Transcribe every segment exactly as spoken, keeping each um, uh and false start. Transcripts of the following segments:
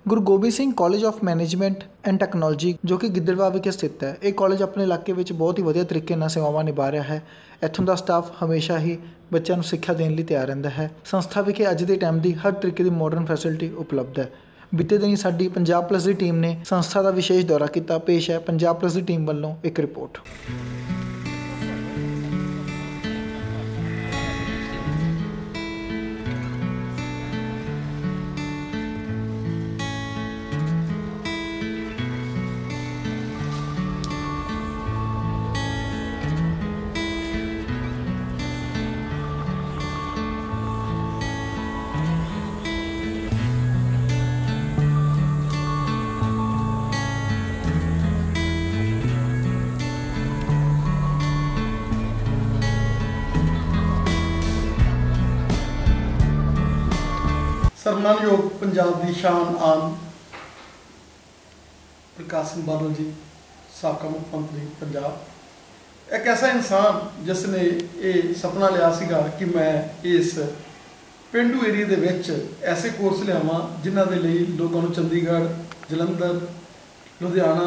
Guru Gobind Singh college of management and technology ਜੋ ਕਿ ਗਿੱਦੜਬਾਹਾ ਵਿਖੇ ਸਥਿਤ ਹੈ। ਇਹ ਕਾਲਜ ਆਪਣੇ ਇਲਾਕੇ ਵਿੱਚ ਬਹੁਤ ਹੀ ਵਧੀਆ ਤਰੀਕੇ ਨਾਲ ਸੇਵਾਵਾਂ ਨਿਭਾ ਰਿਹਾ ਹੈ। ਇੱਥੋਂ ਦਾ ਸਟਾਫ ਹਮੇਸ਼ਾ ਹੀ ਬੱਚਿਆਂ ਨੂੰ ਸਿੱਖਿਆ ਦੇਣ ਲਈ ਤਿਆਰ ਰਹਿੰਦਾ ਹੈ। ਸੰਸਥਾ ਵਿਖੇ ਅੱਜ ਦੇ ਟਾਈਮ ਦੀ ਹਰ ਤਰੀਕੇ ਦੀ ਮਾਡਰਨ ਫੈਸਿਲਿਟੀ ਉਪਲਬਧ ਹੈ। ਬੀਤੇ ਦਿਨੀ ਸਾਡੀ ਪੰਜਾਬ ਪਲੱਸ ਦੀ ਟੀਮ ਨੇ ਸੰਸਥਾ ਦਾ ਵਿਸ਼ੇਸ਼ ਦੌਰਾ ਕੀਤਾ। ਪੇਸ਼ ਹੈ ਪੰਜਾਬ ਪਲੱਸ ਦੀ ਟੀਮ ਵੱਲੋਂ ਇੱਕ ਰਿਪੋਰਟ। सम्मानयोग पंजाब की शान आन प्रकाश सिंह बादल जी साबका मुख्यमंत्री पंजाब एक ऐसा इंसान जिसने ये सपना लिया सीगा कि मैं इस पेंडू एरिए दे विच ऐसे कोर्स लियावां जिन्हां दे लई लोगों को चंडीगढ़ जलंधर लुधियाना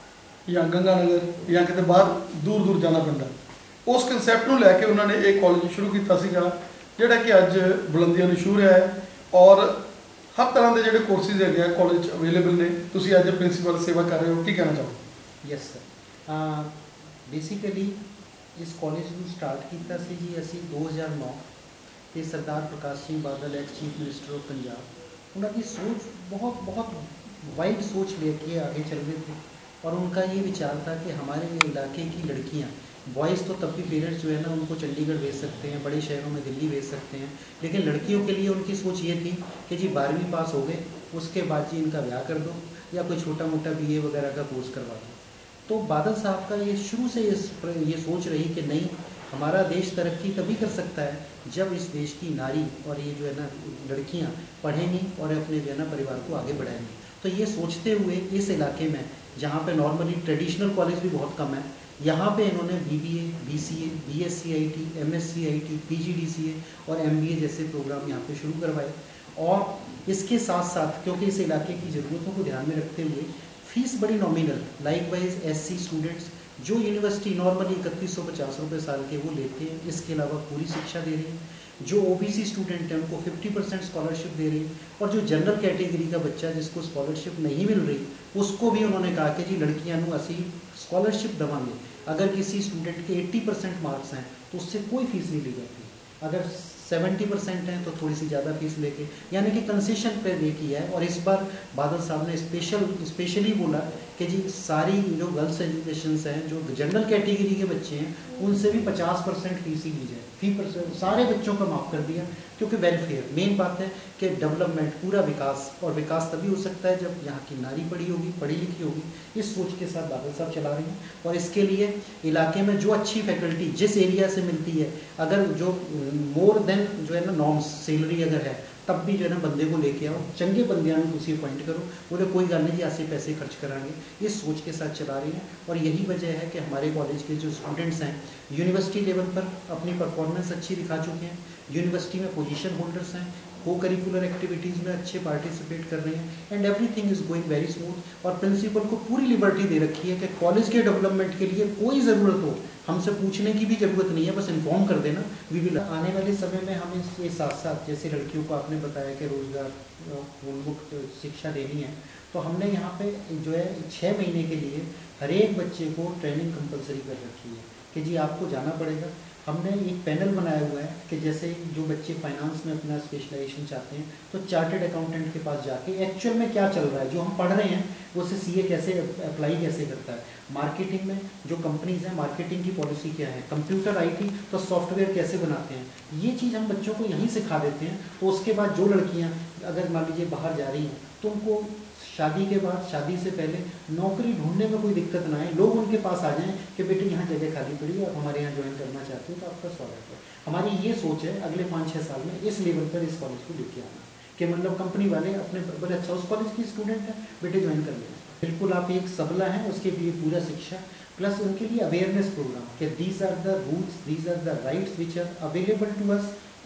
या गंगानगर या किते बाहर दूर दूर जाना पैंदा। उस कंसैप्ट नूं लैके उन्होंने एक कॉलेज शुरू किया सीगा जिहड़ा कि अज बुलंदियां नूं छू रहा है और हर तरह के जोड़े कोर्सिज है कॉलेज अवेलेबल ने। तुसीं अज प्रिंसीपल सेवा कर रहे हो, की कहना चाहो? यस सर, बेसिकली इस कॉलेज को स्टार्ट किया सी जी असी दो हज़ार नौ तो सरदार Prakash Singh Badal ex chief minister of Punjab उन्होंने सोच बहुत बहुत वाइड सोच लेके आगे चल रहे थे। और उनका ये विचार था कि हमारे इलाके की लड़कियाँ बॉयज़ तो तब भी पेरेंट्स जो है ना उनको चंडीगढ़ भेज सकते हैं, बड़े शहरों में दिल्ली भेज सकते हैं, लेकिन लड़कियों के लिए उनकी सोच ये थी कि जी बारहवीं पास हो गए उसके बाद जी इनका ब्याह कर दो या कोई छोटा मोटा बीए वगैरह का कोर्स करवा दो। तो बादल साहब का ये शुरू से इस ये सोच रही कि नहीं, हमारा देश तरक्की तभी कर सकता है जब इस देश की नारी और ये जो है ना लड़कियाँ पढ़ेंगी और अपने जो है ना परिवार को आगे बढ़ाएंगी। तो ये सोचते हुए इस इलाके में जहाँ पे नॉर्मली ट्रेडिशनल कॉलेज भी बहुत कम है, यहाँ पे इन्होंने BBA, BCA, BSc IT, MSc IT, PGDCA और एमबीए जैसे प्रोग्राम यहाँ पे शुरू करवाए। और इसके साथ साथ क्योंकि इस इलाके की ज़रूरतों को ध्यान में रखते हुए फीस बड़ी nominal, likewise SC students जो यूनिवर्सिटी नॉर्मली इकतीस सौ पचास रुपये साल के वो लेते हैं, इसके अलावा पूरी शिक्षा दे रही है। जो ओबीसी स्टूडेंट हैं उनको पचास परसेंट स्कॉलरशिप दे रही है। और जो जनरल कैटेगरी का बच्चा जिसको स्कॉलरशिप नहीं मिल रही उसको भी उन्होंने कहा कि जी लड़कियां नू असी स्कॉलरशिप देवांगे। अगर किसी स्टूडेंट के अस्सी परसेंट मार्क्स हैं तो उससे कोई फीस नहीं ली जाती, अगर सत्तर परसेंट हैं तो थोड़ी सी ज़्यादा फीस लेके, यानी कि कंसेशन पे दे किया है। और इस बार बादल साहब ने स्पेशल स्पेशली बोला कि जी सारी जो गर्ल्स एजुकेशन हैं जो जनरल कैटेगरी के बच्चे हैं उनसे भी पचास परसेंट फीस ही ली जाए, फी परसेंट सारे बच्चों का माफ़ कर दिया। क्योंकि वेलफेयर मेन बात है कि डेवलपमेंट पूरा विकास, और विकास तभी हो सकता है जब यहाँ की नारी पढ़ी होगी, पढ़ी लिखी होगी। इस सोच के साथ बादल साहब चला रहे हैं। और इसके लिए इलाके में जो अच्छी फैकल्टी जिस एरिया से मिलती है, अगर जो मोर देन जो है ना नॉर्म्स सैलरी अगर है तब भी जो है ना बंदे को लेके आओ, चंगे बंदियां उसी अपॉइंट करो, बोले कोई गल नहीं जी ऐसे पैसे खर्च कराएंगे। इस सोच के साथ चला रही हैं। और यही वजह है कि हमारे कॉलेज के जो स्टूडेंट्स हैं यूनिवर्सिटी लेवल पर अपनी परफॉर्मेंस अच्छी दिखा चुके हैं, यूनिवर्सिटी में पोजीशन होल्डर्स हैं, को करिकुलर एक्टिविटीज़ में अच्छे पार्टिसिपेट कर रहे हैं, and everything is going very smooth. और प्रिंसिपल को पूरी लिबर्टी दे रखी है कि कॉलेज के डेवलपमेंट के लिए कोई ज़रूरत हो हमसे पूछने की भी ज़रूरत नहीं है, बस इन्फॉर्म कर देना, वी विल। आने वाले समय में हम इसके साथ साथ जैसे लड़कियों को आपने बताया कि रोज़गार उन्मुक्त शिक्षा देनी है, तो हमने यहाँ पे जो है छः महीने के लिए हर एक बच्चे को ट्रेनिंग कंपलसरी कर रखी है कि जी आपको जाना पड़ेगा। हमने एक पैनल बनाया हुआ है कि जैसे जो बच्चे फाइनेंस में अपना स्पेशलाइजेशन चाहते हैं तो चार्टर्ड अकाउंटेंट के पास जाके एक्चुअल में क्या चल रहा है, जो हम पढ़ रहे हैं वो से सीए कैसे अप्लाई कैसे करता है, मार्केटिंग में जो कंपनीज हैं मार्केटिंग की पॉलिसी क्या है, कंप्यूटर आईटी तो सॉफ्टवेयर कैसे बनाते हैं, ये चीज़ हम बच्चों को यहीं सिखा देते हैं। तो उसके बाद जो लड़कियाँ अगर मान लीजिए बाहर जा रही हैं तो उनको शादी के बाद, शादी से पहले नौकरी ढूंढने में कोई दिक्कत ना आए, लोग उनके पास आ जाएं कि बेटे यहाँ जगह खाली पड़ी है और हमारे यहाँ ज्वाइन करना चाहते हो तो आपका स्वागत है। हमारी ये सोच है अगले पाँच छः साल में इस लेवल पर इस कॉलेज को लेके आना कि मतलब कंपनी वाले अपने बोले अच्छा उस कॉलेज की स्टूडेंट है बेटे ज्वाइन कर लेना। बिल्कुल आप एक सबला हैं, उसके लिए पूरा शिक्षा प्लस उनके लिए अवेयरनेस प्रोग्राम कि these are the rules, these are the rights which are available to us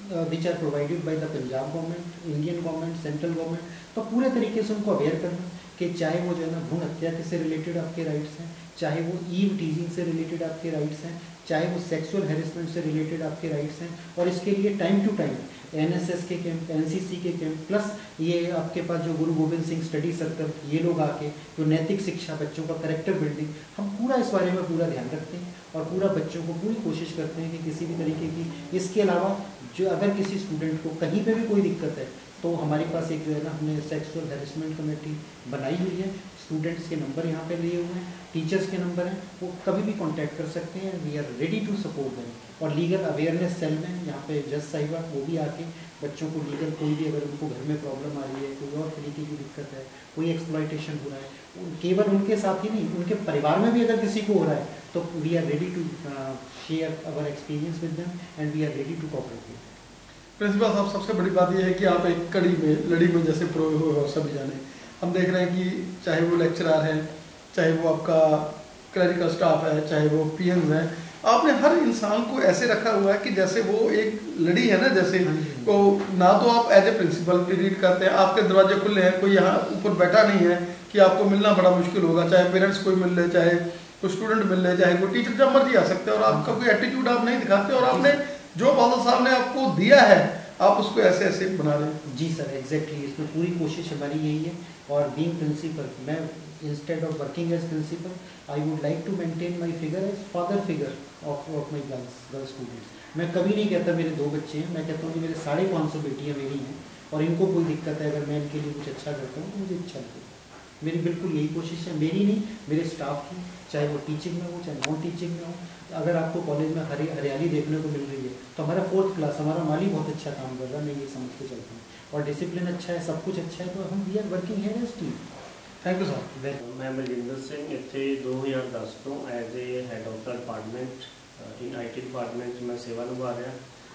which are provided by the Punjab government, Indian government, central government. तो पूरे तरीके से उनको अवेयर करना कि चाहे वो जो है ना भ्रूण हत्या से रिलेटेड आपके राइट्स हैं, चाहे वो ईव टीजिंग से रिलेटेड आपके राइट्स हैं, चाहे वो सेक्सुअल हैरेसमेंट से रिलेटेड आपके राइट्स हैं। और इसके लिए टाइम टू टाइम एनएसएस के कैंप, एनसीसी के कैंप, प्लस ये आपके पास जो गुरु गोबिंद सिंह स्टडी सर्कल, ये लोग आके जो नैतिक शिक्षा, बच्चों का करेक्टर बिल्डिंग, हम पूरा इस बारे में पूरा ध्यान रखते हैं और पूरा बच्चों को पूरी कोशिश करते हैं कि किसी भी तरीके की, इसके अलावा जो अगर किसी स्टूडेंट को कहीं पे भी कोई दिक्कत है तो हमारे पास एक जो है ना हमने सेक्सुअल हैरेसमेंट कमेटी बनाई हुई है। स्टूडेंट्स के नंबर यहाँ पे लिए हुए हैं, टीचर्स के नंबर हैं, वो कभी भी कांटेक्ट कर सकते हैं। We are ready to support them. और लीगल अवेयरनेस सेल में यहाँ पे जज साहिबा वो भी आके बच्चों को लीगल कोई भी अगर उनको घर में प्रॉब्लम आ रही है, कोई और तरीके की दिक्कत है, कोई एक्सप्लॉयटेशन हो रहा है, केवल उनके साथ ही नहीं उनके परिवार में भी अगर किसी को हो रहा है तो we are ready to share our experience with them and we are ready to cooperate with. Principal साहब, सबसे बड़ी बात यह है कि आप एक कड़ी में लड़ी में जैसे प्रोए हुए हो सभी जाने। हम देख रहे हैं कि चाहे वो लेक्चरर हैं, चाहे वो आपका क्लरिकल स्टाफ है, चाहे वो पीएन्स हैं, आपने हर इंसान को ऐसे रखा हुआ है कि जैसे वो एक लड़ी है ना, जैसे तो ना तो आप एज ए प्रिंसिपल भी रीड करते हैं, आपके दरवाजे खुले हैं, कोई यहाँ ऊपर बैठा नहीं है कि आपको मिलना बड़ा मुश्किल होगा, चाहे पेरेंट्स कोई मिल ले, चाहे कोई स्टूडेंट मिल ले, चाहे कोई टीचर, जब मर्जी आ सकते हैं। और आपका कोई एटीट्यूड आप नहीं दिखाते और आपने जो फादर साहब ने आपको दिया है आप उसको ऐसे ऐसे बना रहे हैं। जी सर, एग्जैक्टली exactly, इसमें पूरी कोशिश हमारी यही है। और बीइंग प्रिंसिपल, मैं instead of working as principal I would like to maintain my figure as father figure of of my girls girl students. मैं कभी नहीं कहता मेरे दो बच्चे हैं, मैं कहता हूँ कि मेरे साढ़े पाँच सौ बेटियाँ मेरी हैं और इनको कोई दिक्कत है, अगर मैं इनके लिए कुछ अच्छा करता हूँ तो मुझे अच्छा लगेगा। मेरी बिल्कुल यही कोशिश है, मेरी नहीं मेरे स्टाफ की, चाहे वो टीचिंग में हो चाहे नॉन टीचिंग में हो। अगर आपको कॉलेज में हरी हरियाली देखने को मिल रही है तो हमारा फोर्थ क्लास, हमारा माली बहुत अच्छा काम कर रहा है, मैं ये समझ के चलता हूँ। और डिसिप्लिन अच्छा है, सब कुछ अच्छा है, तो हम वी आर वर्किंग है as team. Thank you sir. मैं बलजिंदर सिंह इतने दो हज़ार दस तो as a head of the department in I T department में सेवा निभा रहा।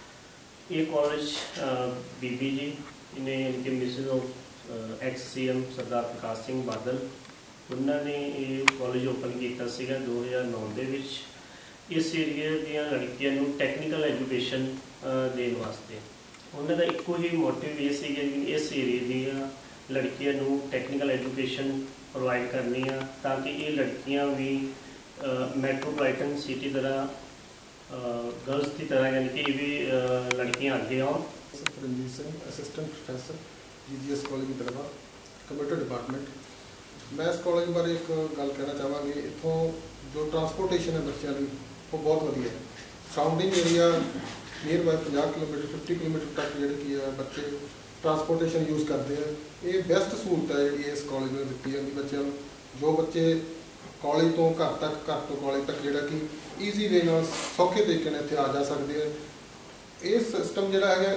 ये कॉलेज बीबी जी इन्हें इनके Mrs of ex C M Sardar Prakash Singh Badal उन्होंने ये कॉलेज ओपन किया दो हज़ार नौ के। इस एरिया दियां लड़कियां नूं टैक्नीकल एजुकेशन देने वास्ते उन्होंने एको ही मोटिव ये सी कि इस एरिया दियां लड़कियां नूं टैक्नीकल एजुकेशन प्रोवाइड करनी है ताकि ये लड़कियां भी मैट्रोपॉलिटन सिटी तरह गर्ल्स की तरह यानी कि भी लड़कियां आगे आउन। Ranjit Singh assistant professor G G S college दरबा कंप्यूटर डिपार्टमेंट। मैं इस कॉलेज बारे एक गल कहना चाहांगी, इतों जो ट्रांसपोर्टेशन है बच्चों की वो बहुत वधिया है। सराउंडिंग एरिया नीयर बाय पचास किलोमीटर फिफ्टी किलोमीटर तक जी बच्चे ट्रांसपोर्टेशन यूज़ करते हैं। ये बेस्ट सहूलत है जी इस कॉलेज में दी जाती बच्चों। जो बच्चे कॉलेज तो घर तक घर तो कॉलेज तक जोड़ा कि ईजी वे नाल सौखे तरीके इतने आ जा सकते हैं। ये सिस्टम जोड़ा है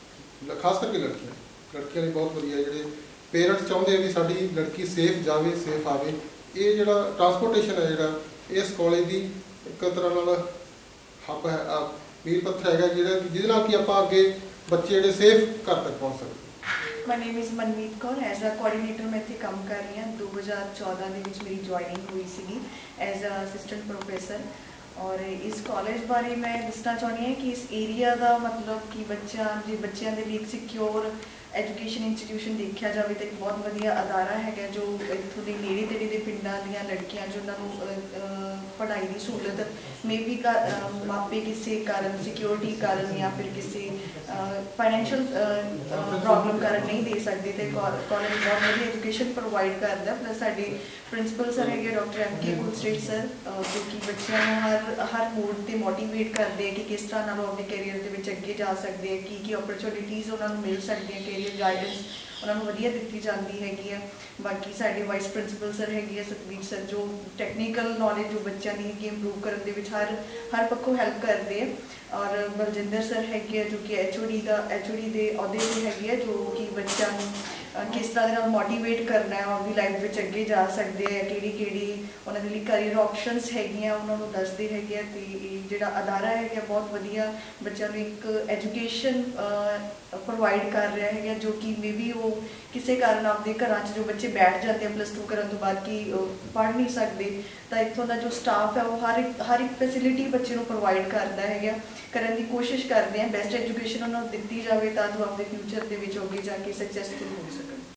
खास करके लड़कियां लड़कियां लिए बहुत वधिया। जोड़े पेरेंट्स चाहते हैं कि साड़ी लड़की सेफ जाए सेफ आवे, ये जो ट्रांसपोर्टेशन है जो इस कॉलेज की एक तरह हब है मील पत्थर है जो जिसे कि आप अगे बच्चे जो सेफ घर तक पहुँच सकते। My name is Manmeet Kaur, as a coordinator मैं इतने काम कर रही हूँ। दो हज़ार चौदह के मेरी ज्वाइनिंग हुई सी एज अ असिस्टेंट प्रोफैसर। और इस कॉलेज बारे मैं दसना चाहती हूँ कि इस एरिया का मतलब कि बच्चा जो बच्चों के लिए एक सिक्योर एजुकेशन इंस्टीट्यूशन देखा जाए तो एक बहुत वधिया अदारा है जो इतों के नेड़े तेड़े के पिंडा दियां लड़कियां जो उन्होंने पढ़ाई की सहूलत मे भी मापे किसी कारण सिक्योरिटी कारण या फिर किसी फाइनैंशियल प्रॉब्लम कारण नहीं दे सकते तो कॉलेज बहुत वधिया एजुकेशन प्रोवाइड करता। प्लस साडे प्रिंसिपल सर है डॉक्टर एम के कुलस्ट्रेट सर जो कि बच्चों हर हर मोड से मोटिवेट करते हैं कि किस तरह नालों अपने कैरियर के अगे जा सकते हैं, की की अपॉर्चुनिटीज़ उन्होंने मिल सकती हैं, कैरियर गाइडेंस उन्होंने वधिया दी जाती हैगी है। बाकी साडे वाइस प्रिंसिपल सर है सतबीर सर जो टैक्नीकल नॉलेज जो बच्चों की इंप्रूव करने के हर हर पक्षों हैल्प करते हैं। और बलजिंदर सर है जो कि एच ओ डी का एच ओ डी के अहदे से है जो कि बच्चों किस तरह के मोटिवेट करना है अपनी लाइफ में अगे जा सकते हैं कि उन्होंने करियर ऑप्शनस हैगियां उन्होंने दसते हैं जोड़ा अदारा है बहुत वधिया बच्चों को एक एजुकेशन प्रोवाइड कर रहा है जो कि मे बी वो किसी कारण अपने घर जो बच्चे बैठ जाते हैं प्लस टू करने तो बाद कि पढ़ नहीं सकते तो इतों का जो स्टाफ है वो हर एक हर एक फैसिलिटी बच्चे को प्रोवाइड करता है करने की कोशिश करते हैं बेस्ट एजुकेशन उन्होंने दी जाए तो जो अपने फ्यूचर के अगे जाके सक्सैसफुल हो सके।